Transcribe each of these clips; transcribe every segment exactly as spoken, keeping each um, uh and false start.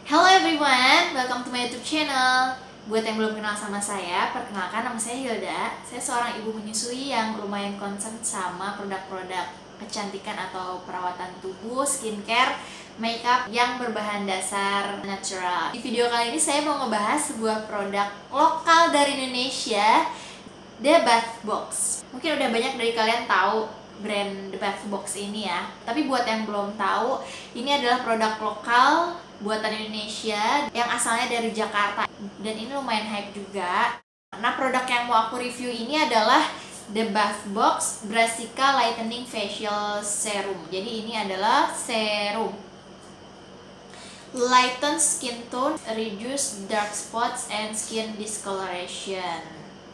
Hello everyone, welcome to my YouTube channel. Buat yang belum kenal sama saya, perkenalkan nama saya Hilda. Saya seorang ibu menyusui yang lumayan concern sama produk-produk kecantikan atau perawatan tubuh, skincare, makeup yang berbahan dasar natural. Di video kali ini saya mau ngebahas sebuah produk lokal dari Indonesia, The Bath Box. Mungkin udah banyak dari kalian tahu brand The Bath Box ini ya. Tapi buat yang belum tahu, ini adalah produk lokal buatan Indonesia yang asalnya dari Jakarta, dan ini lumayan hype juga. Nah, produk yang mau aku review ini adalah The Bath Box Brassica Lightening Facial Serum. Jadi ini adalah serum lighten skin tone, reduce dark spots and skin discoloration.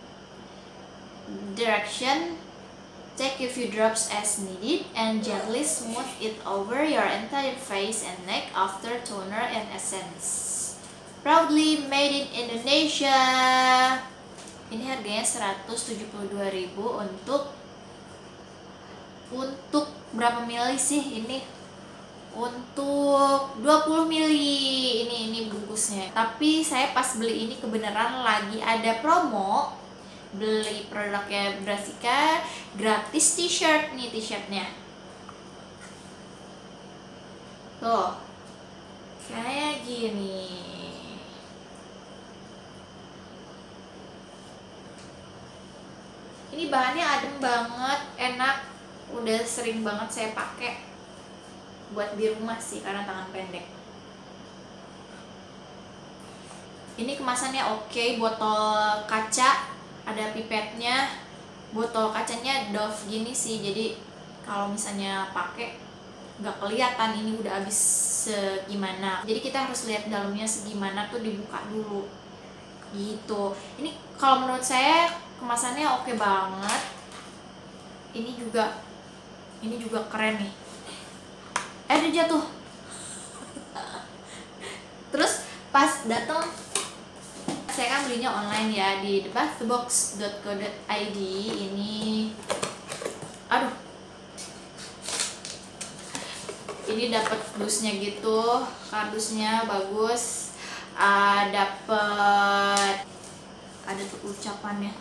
Direction: take a few drops as needed and gently smooth it over your entire face and neck after toner and essence. Proudly made in Indonesia. Ini harganya seratus tujuh puluh dua ribu untuk untuk berapa mili sih ini? Untuk dua puluh mili. Ini ini bungkusnya. Tapi saya pas beli ini kebenaran lagi ada promo. Beli produknya Brassica gratis t-shirt nih, t-shirtnya tuh kayak gini. Ini bahannya adem banget, enak, udah sering banget saya pakai buat di rumah sih karena tangan pendek. Ini kemasannya oke, botol kaca, ada pipetnya, botol kacanya doff gini sih, jadi kalau misalnya pakai nggak kelihatan ini udah habis segimana. Jadi kita harus lihat dalamnya segimana tuh dibuka dulu gitu. Ini kalau menurut saya kemasannya oke banget. Ini juga ini juga keren nih. Eh, dia jatuh. Terus pas datang, saya kan belinya online ya di the bath box dot co dot i d. Ini aduh ini dapat dusnya gitu, kardusnya bagus. uh, dapat ada tuh ucapannya,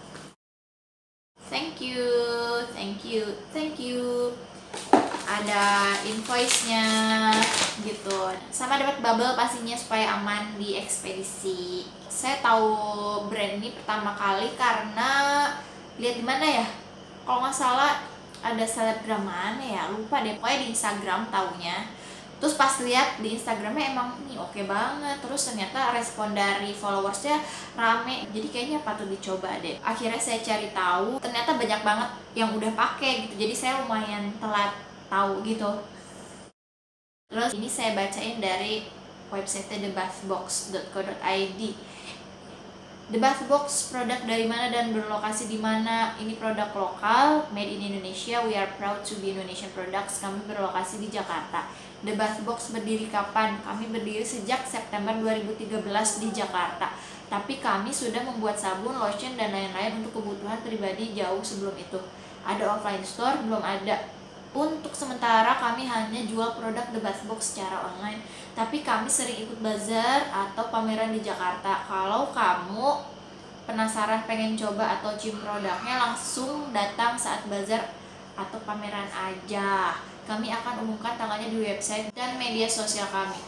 thank you thank you thank you ada invoice-nya gitu, sama dapat bubble pastinya supaya aman di ekspedisi. Saya tahu brand ini pertama kali karena lihat di mana ya, kalau nggak salah ada selebgram mana ya, lupa deh, pokoknya di Instagram taunya. Terus pas lihat di Instagramnya emang ini oke banget, terus ternyata respon dari followersnya rame, jadi kayaknya patut dicoba deh. Akhirnya saya cari tahu, ternyata banyak banget yang udah pakai gitu, jadi saya lumayan telat tahu gitu. Terus ini saya bacain dari website the bath box dot co dot i d. The Bath Box produk dari mana dan berlokasi di mana? Ini produk lokal, made in Indonesia. We are proud to be Indonesian products. Kami berlokasi di Jakarta. The Bath Box berdiri kapan? Kami berdiri sejak September dua ribu tiga belas di Jakarta. Tapi kami sudah membuat sabun, lotion, dan lain-lain untuk kebutuhan pribadi jauh sebelum itu. Ada offline store? Belum ada. Untuk sementara kami hanya jual produk The Bath Box secara online, tapi kami sering ikut bazar atau pameran di Jakarta. Kalau kamu penasaran pengen coba atau cium produknya, langsung datang saat bazar atau pameran aja. Kami akan umumkan tanggalnya di website dan media sosial kami.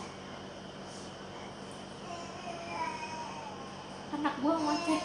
Anak gua ngoceh.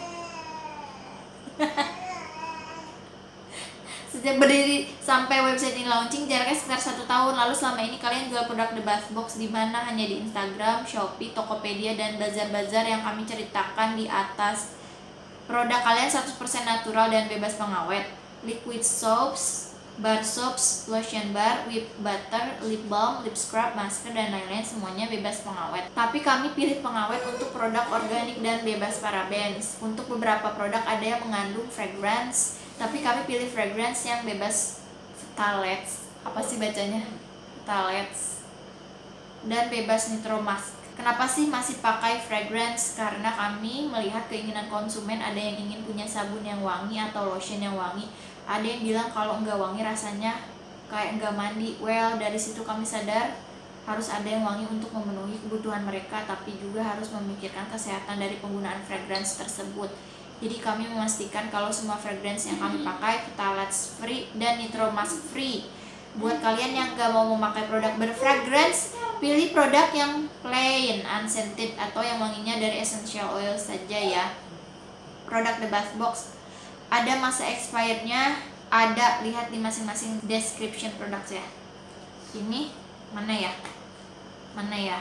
Sejak berdiri sampai website ini launching jaraknya sekitar satu tahun. Lalu selama ini kalian jual produk The Bath Box di mana? Hanya di Instagram, Shopee, Tokopedia, dan bazar-bazar yang kami ceritakan di atas. Produk kalian seratus persen natural dan bebas pengawet. Liquid soaps, bar soaps, lotion bar, whip butter, lip balm, lip scrub, masker, dan lain-lain semuanya bebas pengawet. Tapi kami pilih pengawet untuk produk organik dan bebas parabens. Untuk beberapa produk ada yang mengandung fragrance, tapi kami pilih fragrance yang bebas phthalates, apa sih bacanya? Phthalates, dan bebas nitromask. Kenapa sih masih pakai fragrance? Karena kami melihat keinginan konsumen, ada yang ingin punya sabun yang wangi atau lotion yang wangi. Ada yang bilang kalau enggak wangi rasanya kayak enggak mandi. Well, dari situ kami sadar harus ada yang wangi untuk memenuhi kebutuhan mereka, tapi juga harus memikirkan kesehatan dari penggunaan fragrance tersebut. Jadi kami memastikan kalau semua fragrance yang kami pakai phthalates free dan nitromask free. Buat kalian yang gak mau memakai produk berfragrance, pilih produk yang plain, unscented, atau yang wanginya dari essential oil saja ya. Produk The Bath Box ada masa expirednya, ada, lihat di masing-masing description produknya. Ini mana ya? Mana ya?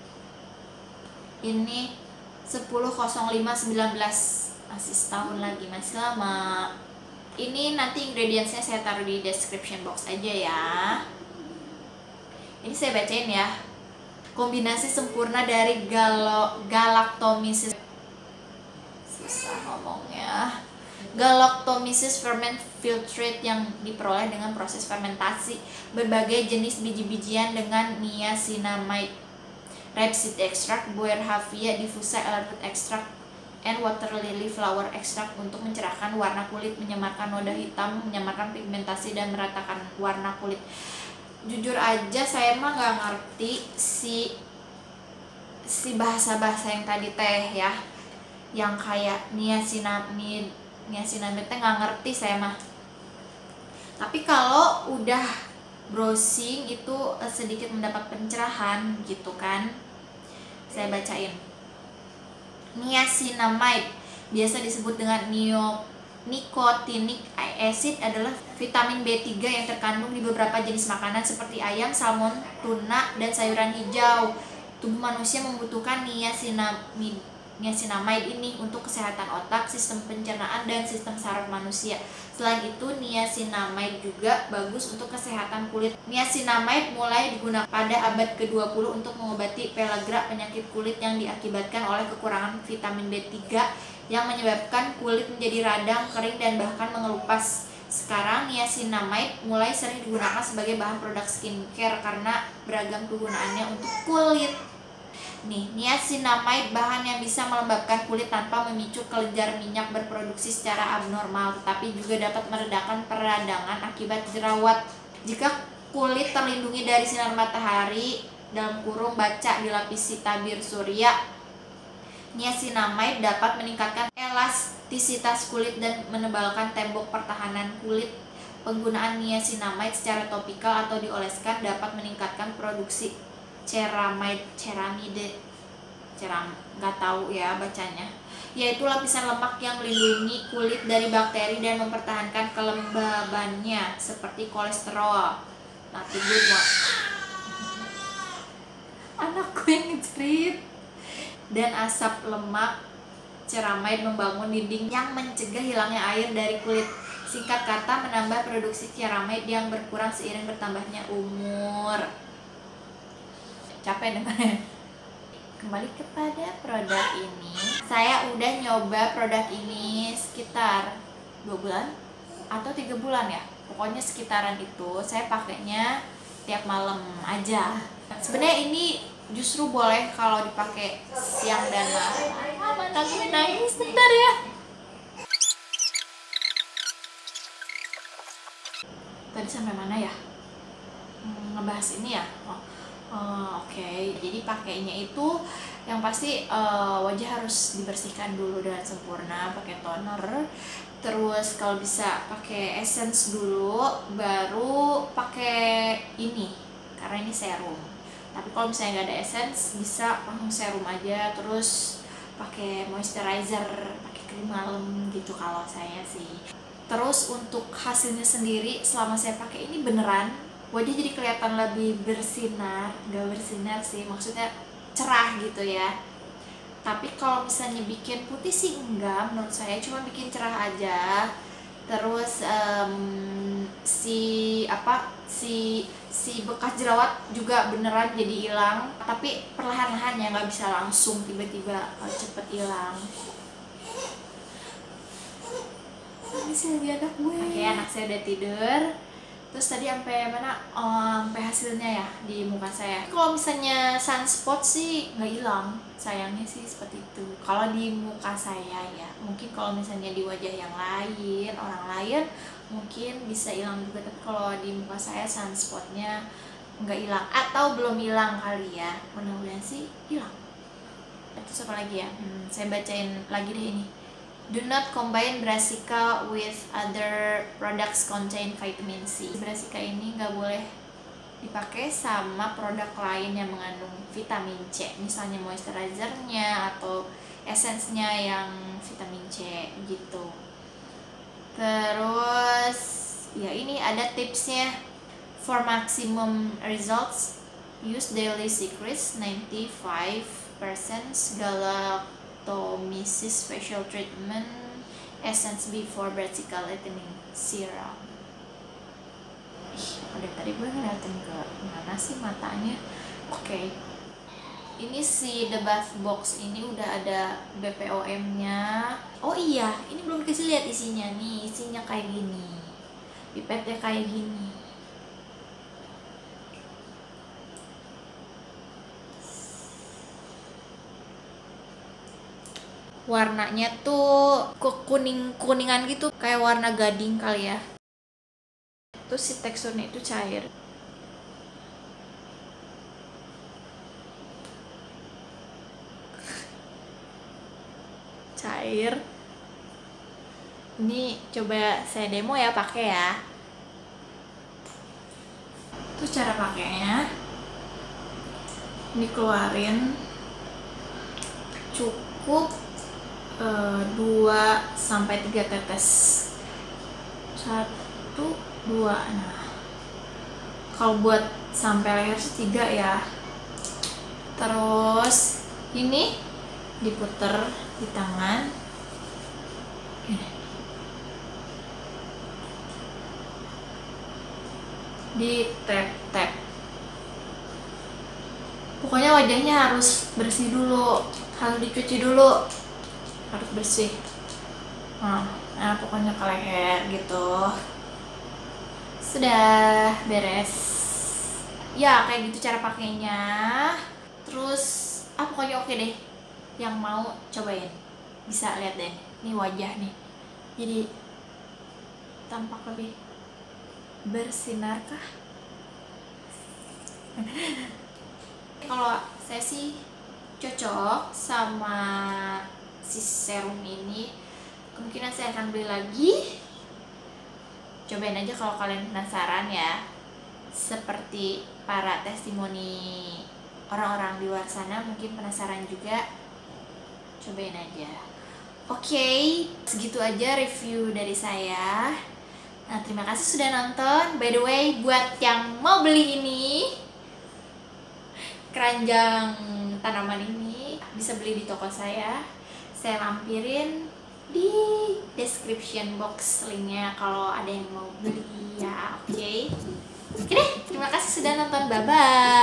Ini sepuluh nol lima sembilan belas, masih setahun lagi, masih lama. Ini nanti ingredientsnya saya taruh di description box aja ya. Ini saya bacain ya. Kombinasi sempurna dari galo, galactomyces, susah ngomongnya, Galactomyces ferment filtrate yang diperoleh dengan proses fermentasi berbagai jenis biji-bijian dengan niacinamide, rapeseed extract, Boerhaavia diffusa, elderwood extract, and water lily flower extract untuk mencerahkan warna kulit, menyamarkan noda hitam, menyamarkan pigmentasi, dan meratakan warna kulit. Jujur aja saya mah nggak ngerti si si bahasa-bahasa yang tadi teh ya, yang kayak niacinamide niacinamide teh nggak ngerti saya mah. Tapi kalau udah browsing itu sedikit mendapat pencerahan gitu kan. Saya bacain. Niacinamide biasa disebut dengan nio nicotinic acid adalah vitamin B tiga yang terkandung di beberapa jenis makanan seperti ayam, salmon, tuna, dan sayuran hijau. Tubuh manusia membutuhkan niacinamide niacinamide ini untuk kesehatan otak, sistem pencernaan, dan sistem saraf manusia. Selain itu, niacinamide juga bagus untuk kesehatan kulit. Niacinamide mulai digunakan pada abad ke dua puluh untuk mengobati pellagra, penyakit kulit yang diakibatkan oleh kekurangan vitamin B tiga yang menyebabkan kulit menjadi radang, kering, dan bahkan mengelupas. Sekarang niacinamide mulai sering digunakan sebagai bahan produk skincare karena beragam kegunaannya untuk kulit. Nih, niacinamide bahan yang bisa melembabkan kulit tanpa memicu kelenjar minyak berproduksi secara abnormal, tetapi juga dapat meredakan peradangan akibat jerawat. Jika kulit terlindungi dari sinar matahari, dalam kurung baca dilapisi tabir surya, niacinamide dapat meningkatkan elastisitas kulit dan menebalkan tembok pertahanan kulit. Penggunaan niacinamide secara topikal atau dioleskan dapat meningkatkan produksi ceramide, ceramide, ceram, nggak tahu ya bacanya, yaitu lapisan lemak yang melindungi kulit dari bakteri dan mempertahankan kelembabannya seperti kolesterol. Not the good one. Anakku yang ngejerit. Dan asap lemak. Ceramide membangun dinding yang mencegah hilangnya air dari kulit. Singkat kata, menambah produksi ceramide yang berkurang seiring bertambahnya umur. Capek dengannya. Kembali kepada produk ini, saya udah nyoba produk ini sekitar dua bulan atau tiga bulan ya, pokoknya sekitaran itu. Saya pakainya tiap malam aja. Sebenarnya ini justru boleh kalau dipakai siang dan malam. Mama lagi nangis, bentar ya. Tadi sampai mana ya? Hmm, ngebahas ini ya. Oh. Uh, Oke, okay. Jadi pakainya itu yang pasti uh, wajah harus dibersihkan dulu dengan sempurna, pakai toner. Terus kalau bisa pakai essence dulu, baru pakai ini karena ini serum. Tapi kalau misalnya nggak ada essence, bisa langsung serum aja. Terus pakai moisturizer, pakai krim malam gitu kalau saya sih. Terus untuk hasilnya sendiri, selama saya pakai ini beneran wajah jadi kelihatan lebih bersinar, gak bersinar sih, maksudnya cerah gitu ya. Tapi kalau misalnya bikin putih sih enggak, menurut saya cuma bikin cerah aja. Terus um, si apa si si bekas jerawat juga beneran jadi hilang, tapi perlahan-lahan ya, nggak bisa langsung tiba-tiba cepet hilang. Ini sih lagi anak gue. Oke, anak saya udah tidur. Terus tadi sampai mana? Oh, sampai hasilnya ya di muka saya. Kalau misalnya sunspot sih nggak hilang, sayangnya sih seperti itu. Kalau di muka saya ya, mungkin kalau misalnya di wajah yang lain, orang lain mungkin bisa hilang juga. Tapi kalau di muka saya sunspotnya nggak hilang atau belum hilang kali ya, mudah-mudahan sih hilang. Terus apa lagi ya, hmm, saya bacain lagi deh ini. Do not combine Brassica with other products contain vitamin C. Brassica ini nggak boleh dipakai sama produk lain yang mengandung vitamin C, misalnya moisturizernya atau essence-nya yang vitamin C gitu. Terus ya ini ada tipsnya. For maximum results, use Daily Secrets ninety-five percent galactomyces facial treatment essence before Brassica lightening serum. Ih, udah tadi gue ngeliatin ke mana sih matanya. Oke, okay. Ini si The Bath Box ini udah ada B P O M-nya. Oh iya, ini belum kasih lihat isinya nih. Isinya kayak gini, pipetnya kayak gini. Warnanya tuh kekuning-kuningan gitu, kayak warna gading kali ya. Terus si teksturnya itu cair. Cair. Ini coba saya demo ya, pakai ya. Terus cara pakainya, ini keluarin cukup dua sampai tiga tetes, satu dua. Nah, kalau buat sampai leher sih tiga ya. Terus ini diputer di tangan, gini. Di tap tap. Pokoknya wajahnya harus bersih dulu, harus dicuci dulu, harus bersih. Nah, nah pokoknya ke leher gitu. Sudah beres ya, kayak gitu cara pakainya. Terus ah pokoknya oke deh, yang mau cobain bisa lihat deh, ini wajah nih jadi tampak lebih bersinar kah. Kalau saya sih cocok sama si serum ini, kemungkinan saya akan beli lagi. Cobain aja kalau kalian penasaran ya, seperti para testimoni orang-orang di luar sana mungkin penasaran juga, cobain aja. Oke, okay, segitu aja review dari saya. Nah, terima kasih sudah nonton. By the way, buat yang mau beli ini, keranjang tanaman ini, bisa beli di toko saya. Saya lampirin di description box linknya kalau ada yang mau beli ya. Oke okay. Oke deh, terima kasih sudah nonton, bye bye.